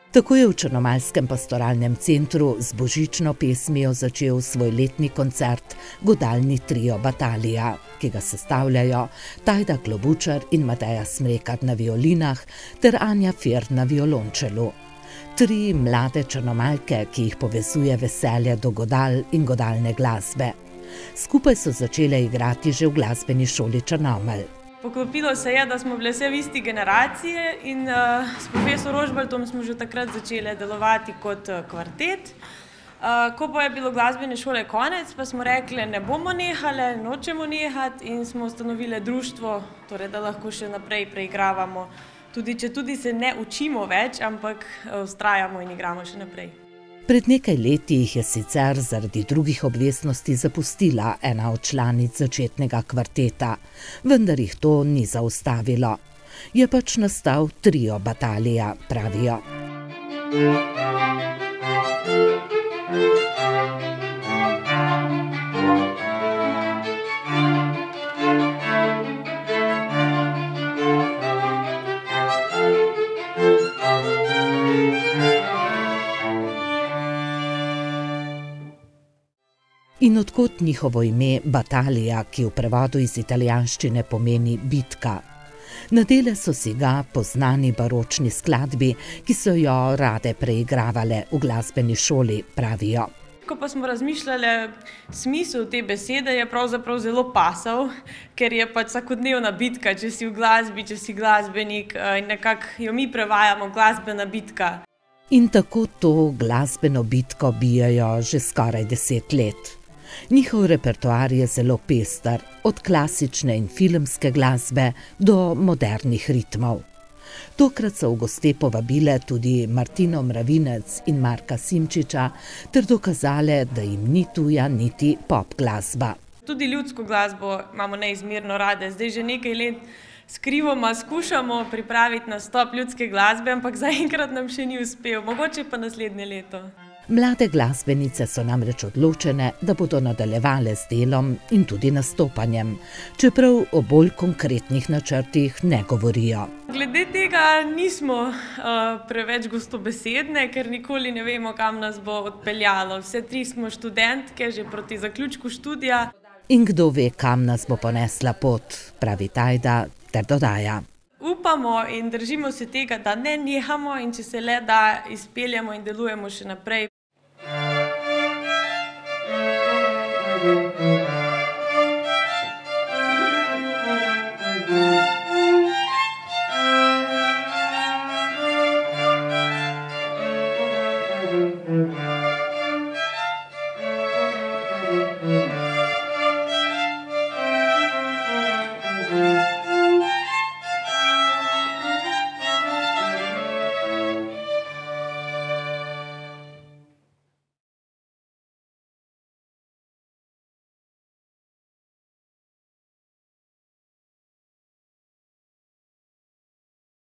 Tako je v Črnomaljskem pastoralnem centru z božično pesmijo začel svoj letni koncert Godalni trio Batalija, ki ga sestavljajo Tajda Klobučar in Mateja Smrekar na violinah ter Anja Firn na violončelu. 3 mlade Črnomaljke, ki jih povezuje veselje do godal in godalne glasbe. Skupaj so začele igrati že v glasbeni šoli Črnomelj. Poklopilo se je, da smo bile vse v isti generaciji in s profesor Rožbaltom smo že takrat začeli delovati kot kvartet. Ko pa je bilo glasbene šole konec, pa smo rekli, ne bomo nehali, nočemo nehati in smo ustanovili društvo, torej da lahko še naprej preigravamo. Tudi se ne učimo več, ampak vztrajamo in igramo še naprej. Pred nekaj leti jih je sicer zaradi drugih obveznosti zapustila ena od članic začetnega kvarteta, vendar jih to ni zaustavilo. Je pač nastal trio Batalija, pravijo. In od kod njihovo ime Batalija, ki v prevodu iz italijanščine pomeni bitka. Nadele so si ga po znani baročni skladbi, ki so jo rade preigravale v glasbeni šoli, pravijo. Ko pa smo razmišljali, smisel te besede je pravzaprav zelo pasal, ker je pač vsakodnevna bitka, če si v glasbi, če si glasbenik in nekako jo mi prevajamo glasbena bitka. In tako to glasbeno bitko bijajo že skoraj 10 let. Njihov repertoar je zelo pester, od klasične in filmske glasbe do modernih ritmov. Tokrat so v goste povabile tudi Martino Mravinec in Marka Simčiča ter dokazale, da jim ni tuja niti pop glasba. Tudi ljudsko glasbo imamo neizmerno rade. Zdaj že nekaj let skrivoma skušamo pripraviti nastop ljudske glasbe, ampak zaenkrat nam še ni uspel, mogoče pa naslednje leto. Mlade glasbenice so namreč odločene, da bodo nadaljevale z delom in tudi nastopanjem, čeprav o bolj konkretnih načrtih ne govorijo. Glede tega nismo preveč gostobesedne, ker nikoli ne vemo, kam nas bo odpeljalo. Vse 3 smo študentke, že proti zaključku študija. In kdo ve, kam nas bo ponesla pot, pravi Tajda ter dodaja. Upamo in držimo se tega, da ne nehamo in če se le da izpeljemo in delujemo še naprej.